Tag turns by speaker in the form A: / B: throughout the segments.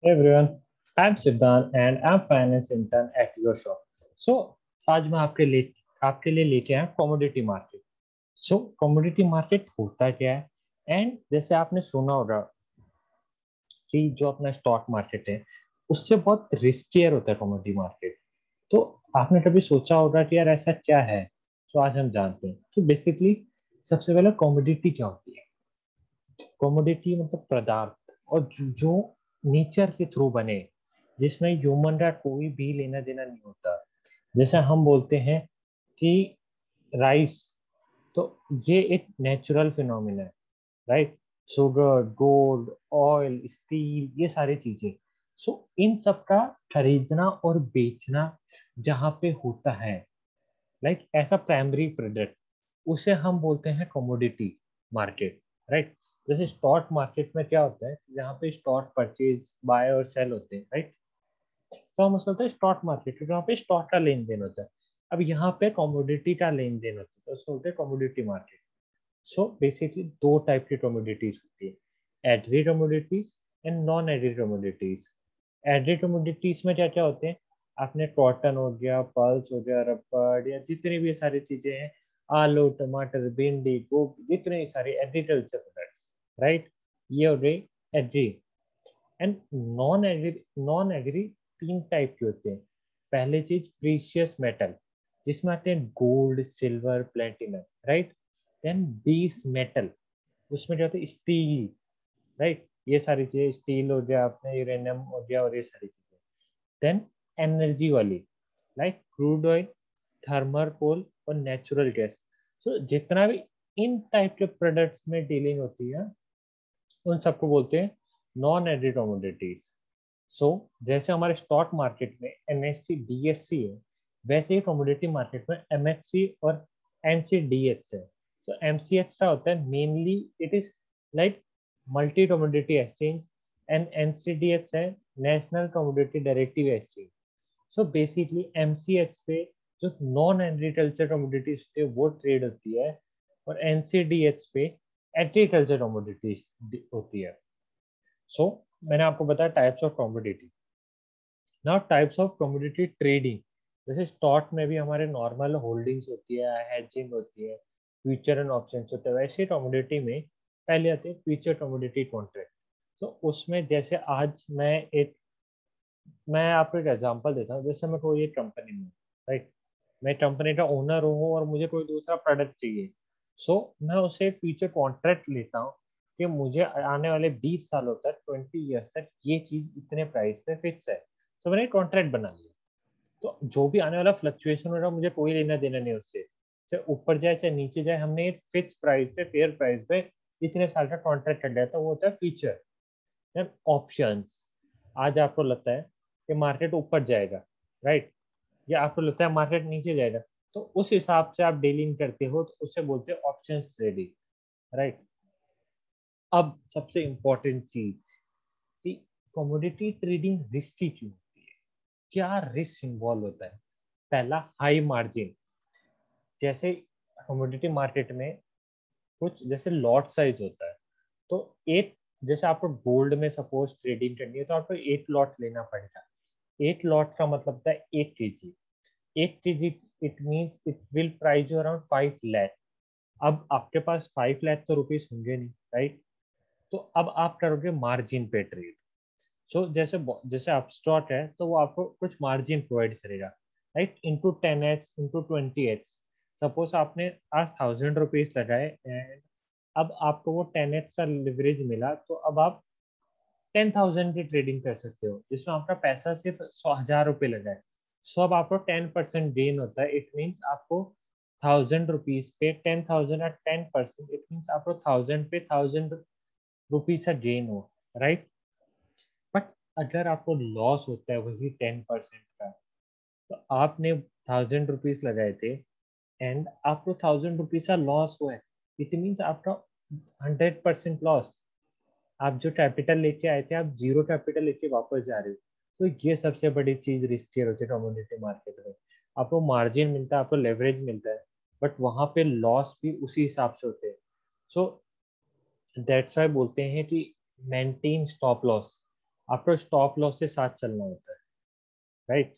A: Hey everyone, I'm Siddhan and I'm finance intern at your shop. So आज मैं आपके लिए लेके आया commodity market. So commodity market होता क्या है? एंड जैसे आपने सुना होगा कि जो अपना स्टॉक मार्केट है उससे बहुत रिस्कियर होता है कमोडिटी मार्केट. तो आपने कभी सोचा होगा कि यार ऐसा क्या है? तो आज हम जानते हैं. तो बेसिकली सबसे पहले कमोडिटी क्या होती है? कमोडिटी मतलब पदार्थ और जो नेचर के थ्रू बने, जिसमें ह्यूमन का कोई भी लेना देना नहीं होता. जैसे हम बोलते हैं कि राइस, तो ये एक नेचुरल फिनोमिना है, right? Sugar, gold, oil, steel, ये सारी चीजें. सो इन सब का खरीदना और बेचना जहाँ पे होता है, लाइक ऐसा प्राइमरी प्रोडक्ट, उसे हम बोलते हैं कमोडिटी मार्केट, राइट? जैसे स्टॉक मार्केट में क्या होता है, यहाँ पे स्टॉक परचेज बाय और सेल होते हैं, राइट? तो हम उसको बोलते हैं स्टॉक मार्केट क्योंकि वहाँ पे स्टॉक का लेन देन होता है. अब यहाँ पे कमोडिटी का लेन देन होता है तो उसको बोलते हैं कमोडिटी मार्केट. सो बेसिकली दो टाइप की कमोडिटीज होती है, agri commodities and non agri commodities. Agri commodities में क्या क्या होते हैं? आपने कॉटन हो गया, पल्स हो गया, रबड़, या जितनी भी सारी चीजें हैं, आलू, टमाटर, भिंडी, गोभी, जितने सारे एग्रीकल्चर प्रोडक्ट्स, राइट? ये हो गई एग्री. एंड नॉन एग्री तीन टाइप के होते हैं. पहले चीज प्रीशियस मेटल, जिसमें आते हैं gold, silver, platinum, right? Then base metal, उसमें क्या होता है? Steel, right? ये सारी चीजें, स्टील हो गया, आपने यूरेनियम हो गया, और ये सारी चीजें. देन एनर्जी वाली, like crude oil, thermal coal और नेचुरल गैस. सो जितना भी इन टाइप के प्रोडक्ट्स में डीलिंग होती है, उन सबको बोलते हैं नॉन एग्री कमोडिटीज. सो जैसे हमारे स्टॉक मार्केट में एनएससी डीएससी है, वैसे ही कमोडिटी मार्केट में एमएचसी और एनसीडीएक्स है. सो एमसीएक्स का होता है mainly, it is like multi commodity exchange, and NCDEX है national commodity directive exchange. So basically MCX पे जो नॉन एग्रीकल्चर कमोडिटीज होती है वो ट्रेड होती है, और एनसीडीएक्स पे एग्रीकल्चर कमोडिटीज होती है. सो मैंने आपको बताया types of commodity. Now types of commodity trading. जैसे स्टॉक में भी हमारे नॉर्मल होल्डिंग्स होती है, हेजिंग होती है, फ्यूचर एंड ऑप्शंस होते हैं, वैसे कमोडिटी में पहले आते हैं फ्यूचर कमोडिटी कॉन्ट्रैक्ट. तो उसमें जैसे आज मैं आपको एक एग्जांपल देता हूँ. जैसे मैं कोई एक कंपनी में, राइट? मैं कंपनी का ओनर हूँ और मुझे कोई दूसरा प्रोडक्ट चाहिए. सो मैं उसे फ्यूचर कॉन्ट्रैक्ट लेता हूँ कि मुझे आने वाले 20 सालों तक, 20 ईयर्स तक ये चीज इतने प्राइस पे फिक्स है. सो मैंने कॉन्ट्रैक्ट बना लिया. तो जो भी आने वाला फ्लक्चुएशन हो रहा है, मुझे कोई लेना देना नहीं उससे, चाहे ऊपर जाए चाहे नीचे जाए, हमने एक फिक्स प्राइस पे, फेयर प्राइस पे इतने साल का कॉन्ट्रैक्ट कर लिया था. वो होता है फ्यूचर. Then options. आज आपको लगता है कि मार्केट ऊपर जाएगा, राइट? या आपको लगता है मार्केट नीचे जाएगा, तो उस हिसाब से आप डीलिंग करते हो, तो उससे बोलते हैं ऑप्शंस ट्रेडिंग, राइट? अब सबसे इंपॉर्टेंट चीज कि कमोडिटी ट्रेडिंग रिस्की क्यों होती है, क्या रिस्क इन्वॉल्व होता है? पहला, हाई मार्जिन. जैसे कमोडिटी मार्केट में कुछ जैसे लॉट साइज होता है, तो एक, जैसे आपको गोल्ड में सपोज ट्रेडिंग करनी है तो आपको 8 लॉट लेना पड़ेगा. 8 लॉट का मतलब होता है 1 kg. 1 kg, it means it will price you around 5 lakh. अब आपके पास 5 लाख तो रुपीज होंगे नहीं, राइट? तो अब आप करोगे मार्जिन पे ट्रेड. सो जैसे आप स्टॉक है तो वो आपको कुछ मार्जिन प्रोवाइड करेगा, right? Into 10x, into 20x. Suppose आपने आज 1000 रुपीज लगाए, एंड अब आपको वो 10x का लिवरेज मिला, तो अब आप 10,000 की ट्रेडिंग कर सकते हो, जिसमें आपका पैसा सिर्फ 100,000 रुपये लगा है. सो अब आपको 10% गेन होता है. इट मीन्स आपको 1000 रुपीज पे 10,000 और 10%, इट मीन्स आपको 1000 पे 1000 रुपीज का गेन हो, राइट? बट अगर आपको लॉस होता है वही 10% का, तो आपने 1000 रुपीज लगाए थे एंड आपको 1000 रुपीज का लॉस हुआ है. इट मीन्स आपका 100% लॉस. आप जो कैपिटल लेके आए थे, आप जीरो कैपिटल लेके वापस जा रहे हो. तो ये सबसे बड़ी चीज रिस्कियर होती है कमोडिटी मार्केट में. आपको मार्जिन मिलता है, आपको लेवरेज मिलता है, बट वहां पे लॉस भी उसी हिसाब से होते हैं. सो दैट्स वाई बोलते हैं कि मेंटेन स्टॉप लॉस. आपको स्टॉप लॉस से साथ चलना होता है, राइट।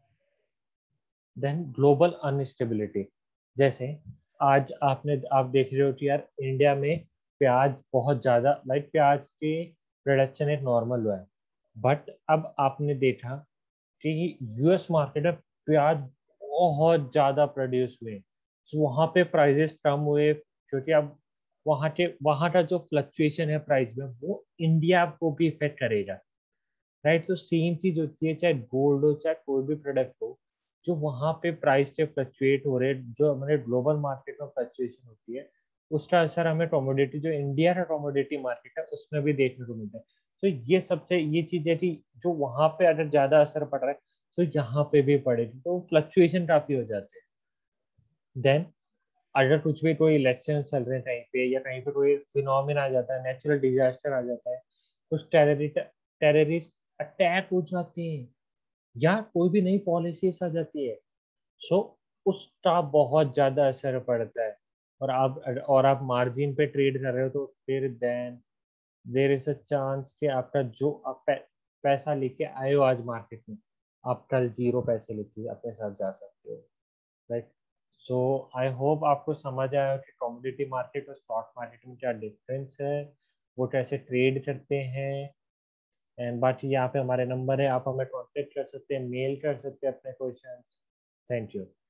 A: देन ग्लोबल अनस्टेबिलिटी, जैसे आज आप देख रहे हो कि यार इंडिया में प्याज बहुत ज्यादा, लाइक प्याज के प्रोडक्शन एक नॉर्मल हुआ है, बट अब आपने देखा कि यूएस मार्केट में प्याज बहुत ज्यादा प्रोड्यूस हुए, तो वहां पे प्राइसेस कम हुए, क्योंकि अब वहां का जो फ्लक्चुएशन है प्राइस में वो इंडिया को भी इफेक्ट करेगा, राइट। तो सेम चीज होती है चाहे गोल्ड हो चाहे कोई भी प्रोडक्ट हो, जो वहां पे प्राइस के फ्लक्चुएट हो रहे हैं, जो हमारे ग्लोबल मार्केट में फ्लक्चुएशन होती है, उसका असर हमें कमोडिटी, जो इंडिया का कमोडिटी मार्केट है उसमें भी देखने को मिलता है। तो ये सबसे ये चीज है कि जो वहां पे अगर ज्यादा असर पड़ रहा है तो यहाँ पे भी पड़ेगी, तो फ्लक्चुएशन काफी हो जाते हैं। देन अगर कुछ भी कोई इलेक्शन चल रहे हैं कहीं पे, या कहीं पे कोई फिनोमिना आ जाता है, नेचुरल डिजास्टर आ जाता है, कुछ टेररिस्ट अटैक हो जाते हैं, या कोई भी नई पॉलिसीज आ जाती है, सो उसका बहुत ज्यादा असर पड़ता है। और आप मार्जिन पे ट्रेड कर रहे हो, तो फिर then there is a chance कि आपका जो आप पैसा लेके आए हो आज मार्केट में, आप कल जीरो पैसे लेके अपने साथ जा सकते हो, राइट। सो आई होप आपको समझ आया कि कमोडिटी मार्केट और स्टॉक मार्केट में क्या डिफरेंस है, वो कैसे ट्रेड करते हैं। एंड बाकी यहाँ पे हमारे नंबर है, आप हमें कांटेक्ट कर सकते हैं, मेल कर सकते हैं अपने क्वेश्चंस। Thank you.